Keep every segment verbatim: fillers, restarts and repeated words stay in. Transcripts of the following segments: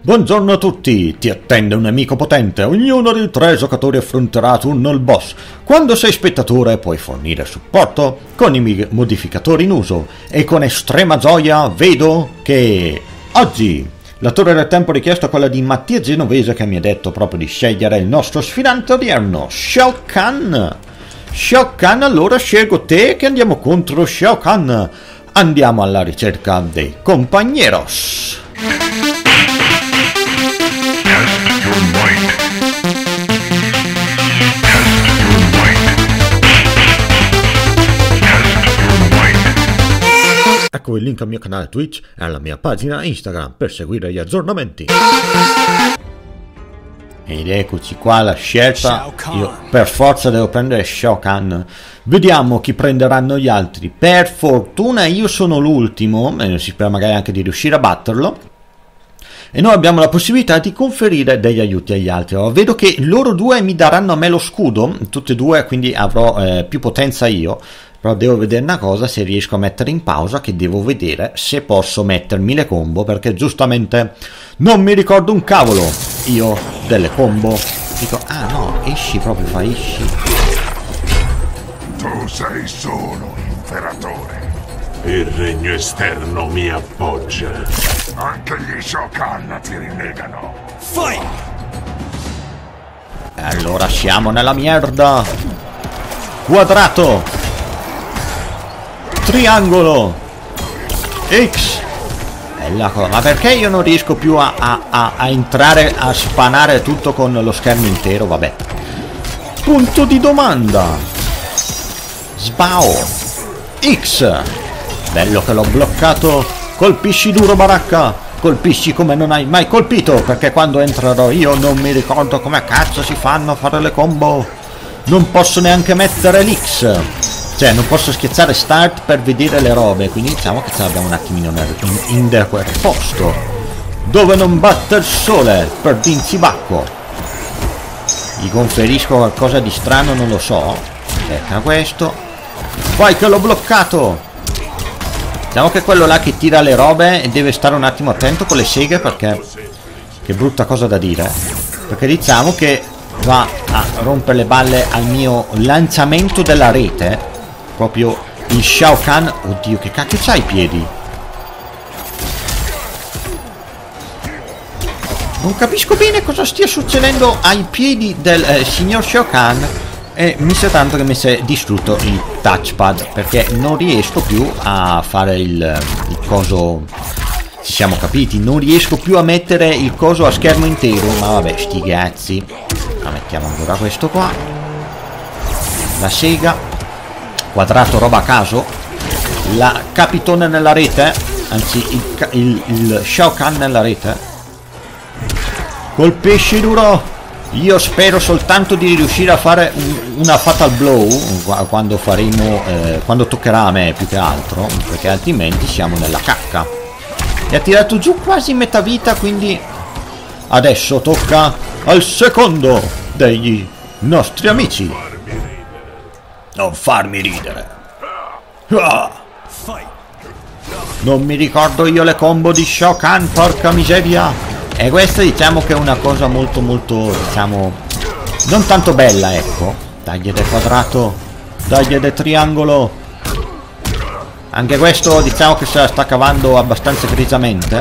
Buongiorno a tutti, ti attende un nemico potente, ognuno dei tre giocatori affronterà turno il boss. Quando sei spettatore puoi fornire supporto con i modificatori in uso e con estrema gioia vedo che oggi la torre del tempo richiesta è quella di Mattia Genovese, che mi ha detto proprio di scegliere il nostro sfidante odierno, Shao Kahn. Shao Kahn, allora scelgo te che andiamo contro Shao Kahn. Andiamo alla ricerca dei compagneros. Ecco il link al mio canale Twitch e alla mia pagina Instagram per seguire gli aggiornamenti. Ed eccoci qua la scelta. Io per forza devo prendere Shao Kahn. Vediamo chi prenderanno gli altri. Per fortuna io sono l'ultimo, e si spera magari anche di riuscire a batterlo. E noi abbiamo la possibilità di conferire degli aiuti agli altri. Allora, vedo che loro due mi daranno a me lo scudo, tutti e due, quindi avrò eh, più potenza io. Però devo vedere una cosa, se riesco a mettere in pausa, che devo vedere se posso mettermi le combo, perché giustamente non mi ricordo un cavolo io delle combo. Dico, ah no, esci proprio, fa esci. Tu sei solo imperatore. Il regno esterno mi appoggia. Anche gli Shao Kahn ti rinnegano. Fight! E allora siamo nella merda. Quadrato. Triangolo. X. Bella cosa. Ma perché io non riesco più a, a, a, a entrare a spanare tutto con lo schermo intero? Vabbè. Punto di domanda. Sbao. X. Bello che l'ho bloccato. Colpisci duro, baracca. Colpisci come non hai mai colpito, perché quando entrerò io non mi ricordo come cazzo si fanno a fare le combo. Non posso neanche mettere l'X. Cioè non posso schiacciare start per vedere le robe. Quindi diciamo che ce l'abbiamo un attimino in, in der quel posto dove non batte il sole per Dinzibacco. Gli conferisco qualcosa di strano, non lo so. Aspetta questo. Vai che l'ho bloccato. Diciamo che quello là che tira le robe e deve stare un attimo attento con le seghe, perché che brutta cosa da dire, perché diciamo che va a rompere le balle al mio lanciamento della rete. Proprio il Shao Kahn. Oddio, che cacchio c'ha i piedi? Non capisco bene cosa stia succedendo ai piedi del eh, signor Shao Kahn. E mi sa tanto che mi si è distrutto il touchpad, perché non riesco più a fare il, il coso. Ci siamo capiti, non riesco più a mettere il coso a schermo intero. Ma vabbè, sti cazzi. Ma mettiamo ancora questo qua. La sega. Quadrato, roba a caso. La capitone nella rete. Anzi, il, il, il Shao Kahn nella rete. Colpisci duro. Io spero soltanto di riuscire a fare un, una fatal blow quando faremo, eh, quando toccherà a me più che altro, perché altrimenti siamo nella cacca. E ha tirato giù quasi metà vita, quindi adesso tocca al secondo degli nostri amici. Non farmi ridere. Ah! Non mi ricordo io le combo di Shao Kahn, porca miseria. E questa diciamo che è una cosa molto molto, diciamo, non tanto bella, ecco. Taglia del quadrato, taglia del triangolo. Anche questo diciamo che se la sta cavando abbastanza grigiamente.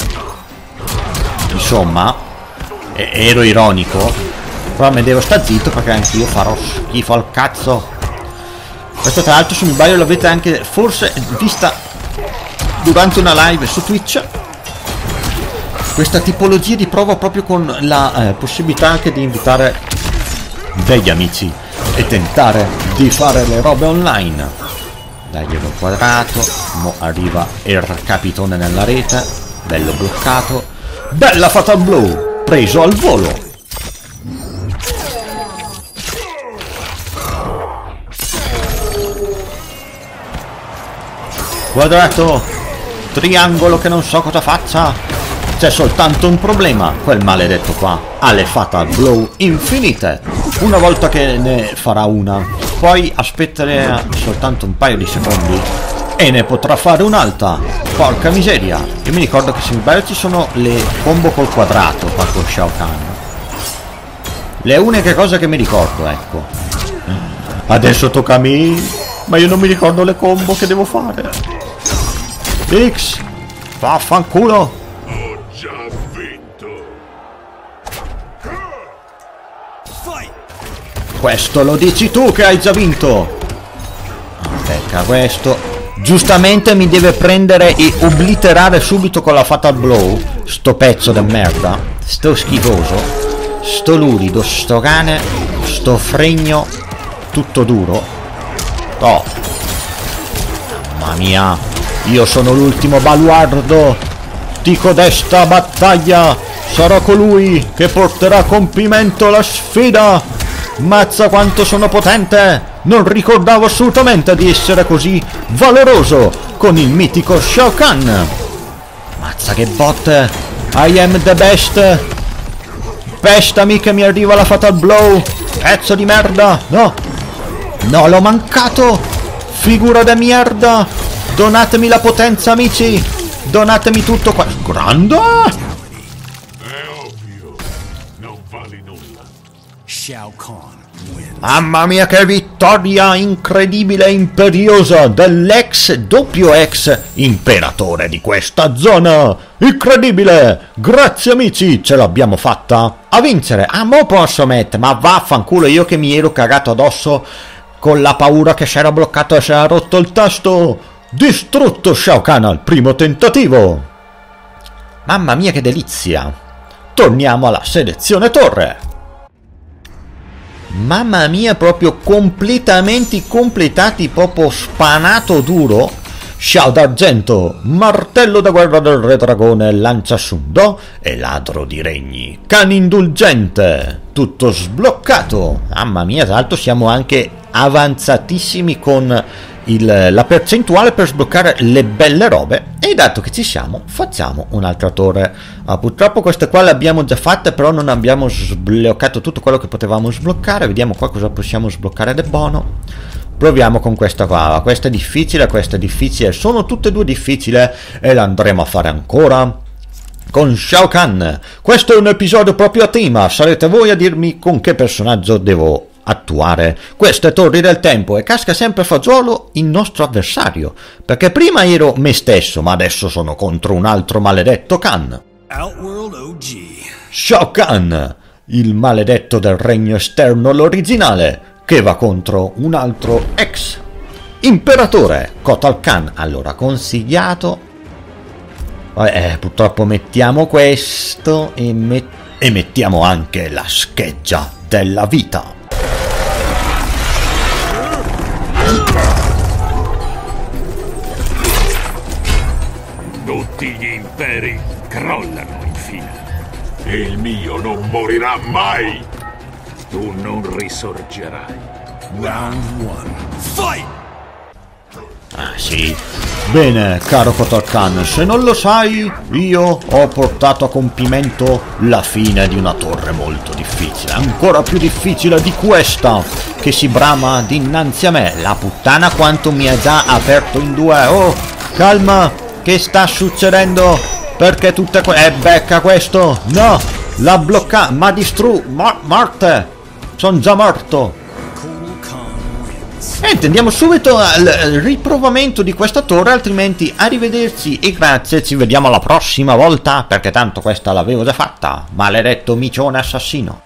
Insomma, ero ironico, però mi devo sta zitto perché anch'io farò schifo al cazzo. Questo tra l'altro, se mi sbaglio, l'avete anche forse vista durante una live su Twitch. Questa tipologia di prova proprio con la eh, possibilità anche di invitare degli amici e tentare di fare le robe online. Daglielo quadrato. Mo arriva il capitone nella rete. Bello bloccato. Bella fatal blow. Preso al volo. Quadrato. Triangolo che non so cosa faccia. C'è soltanto un problema, quel maledetto qua ha le fatal blow infinite. Una volta che ne farà una, poi aspetterà soltanto un paio di secondi e ne potrà fare un'altra. Porca miseria. Io mi ricordo che se mi sbaglio ci sono le combo col quadrato qua con Shao Kahn. Le uniche cose che mi ricordo, ecco. Adesso tocca a me, ma io non mi ricordo le combo che devo fare. X, vaffanculo. Ho già vinto. Questo lo dici tu che hai già vinto. Becca questo. Giustamente mi deve prendere e obliterare subito con la Fatal Blow. Sto pezzo di merda. Sto schifoso. Sto lurido, sto cane, sto fregno. Tutto duro. Oh. Mamma mia. Io sono l'ultimo baluardo di codesta battaglia. Sarò colui che porterà a compimento la sfida. Mazza quanto sono potente. Non ricordavo assolutamente di essere così valoroso con il mitico Shao Kahn. Mazza che botte. I am the best. Pestami che mi arriva la Fatal Blow. Pezzo di merda. No. No, l'ho mancato. Figura di merda. Donatemi la potenza, amici. Donatemi tutto qua. Grande. È ovvio. Non vali nulla. Shao Kahn. Mamma mia che vittoria incredibile e imperiosa dell'ex doppio ex imperatore di questa zona. Incredibile. Grazie amici, ce l'abbiamo fatta a vincere. Ah, mo posso mettere, ma vaffanculo, io che mi ero cagato addosso con la paura che si era bloccato e si era rotto il tasto. Distrutto Shao Kahn al primo tentativo. Mamma mia che delizia. Torniamo alla selezione torre. Mamma mia, proprio completamente completati, proprio spanato duro. Shao d'argento, martello da guerra del re dragone, lanciasundo e ladro di regni, Kahn indulgente, tutto sbloccato. Mamma mia, tra l'altro siamo anche avanzatissimi con il, la percentuale per sbloccare le belle robe. E dato che ci siamo, facciamo un'altra torre. Ah, purtroppo queste qua le abbiamo già fatte, però non abbiamo sbloccato tutto quello che potevamo sbloccare. Vediamo qua cosa possiamo sbloccare del buono. Proviamo con questa qua. Questa è difficile, questa è difficile, sono tutte e due difficili e la andremo a fare ancora con Shao Kahn. Questo è un episodio proprio a tema, sarete voi a dirmi con che personaggio devo attuare queste torri del tempo. E casca sempre a fagiolo il nostro avversario, perché prima ero me stesso, ma adesso sono contro un altro maledetto Kahn. Outworld O G. Shao Kahn, il maledetto del regno esterno, l'originale, che va contro un altro ex imperatore, Kotal Kahn. Allora, consigliato. Eh, purtroppo mettiamo questo e, met- e mettiamo anche la scheggia della vita. Tutti gli imperi crollano infine. Il mio non morirà mai. Tu non risorgerai. Round one. Fight! Ah sì, bene caro Kotal Kahn, se non lo sai, io ho portato a compimento la fine di una torre molto difficile, ancora più difficile di questa, che si brama dinanzi a me. La puttana quanto mi ha già aperto in due. Oh, calma, che sta succedendo? Perché tutte que... Eh, becca questo! No! L'ha bloccato, ma distru... Mor morte! Sono già morto! E andiamo subito al riprovamento di questa torre, altrimenti arrivederci e grazie, ci vediamo la prossima volta, perché tanto questa l'avevo già fatta, maledetto micione assassino.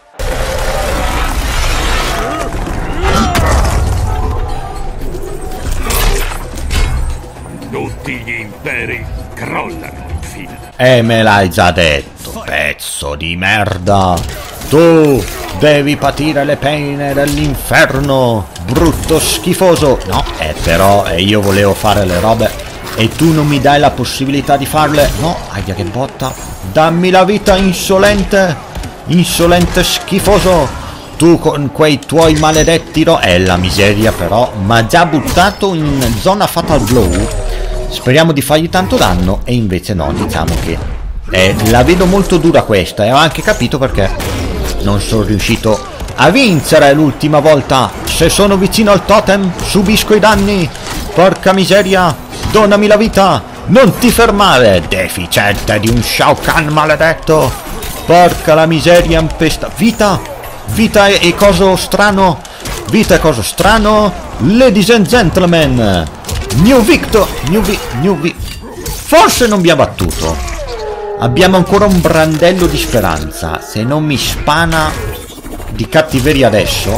Tutti gli imperi crollano infine. E me l'hai già detto, pezzo di merda! Tu devi patire le pene dell'inferno, brutto schifoso! No, eh però eh, io volevo fare le robe e tu non mi dai la possibilità di farle. No, aia che botta! Dammi la vita, insolente! Insolente schifoso! Tu con quei tuoi maledetti ro... È la miseria però, ma già buttato in zona Fatal Blow. Speriamo di fargli tanto danno e invece no, diciamo che eh, la vedo molto dura questa e ho anche capito perché non sono riuscito a vincere l'ultima volta. Se sono vicino al totem subisco i danni Porca miseria, donami la vita, non ti fermare, deficiente di un Shao Kahn maledetto. Porca la miseria, impesta. Vita, vita e, e coso strano, vita e coso strano. Ladies and gentlemen, New Victor, New Vi, New Vi. Forse non mi ha battuto. Abbiamo ancora un brandello di speranza. Se non mi spana di cattiveria adesso.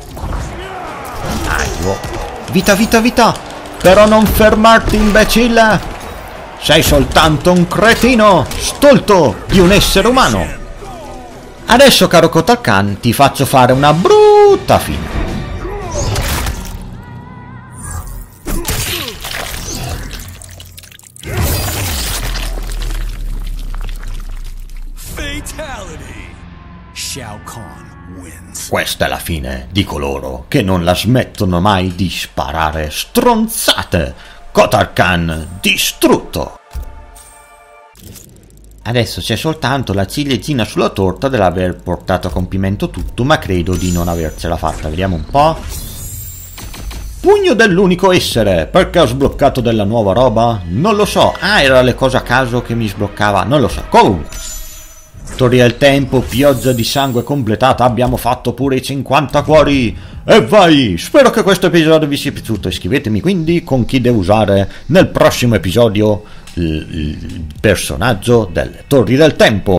Aiuto. Vita, vita, vita. Però non fermarti, imbecille. Sei soltanto un cretino stolto di un essere umano. Adesso, caro Kotal Kahn, ti faccio fare una brutta fine. Fatality. Shao Kahn wins. Questa è la fine di coloro che non la smettono mai di sparare stronzate. Kotal Kahn distrutto. Adesso c'è soltanto la ciliegina sulla torta dell'aver portato a compimento tutto, ma credo di non avercela fatta. Vediamo un po'. Pugno dell'unico essere. Perché ho sbloccato della nuova roba? Non lo so. Ah, era le cose a caso che mi sbloccava. Non lo so. Comunque. Torri del tempo, pioggia di sangue completata, abbiamo fatto pure i cinquanta cuori. E vai! Spero che questo episodio vi sia piaciuto. Iscrivetemi quindi con chi devo usare nel prossimo episodio il personaggio delle Torri del Tempo.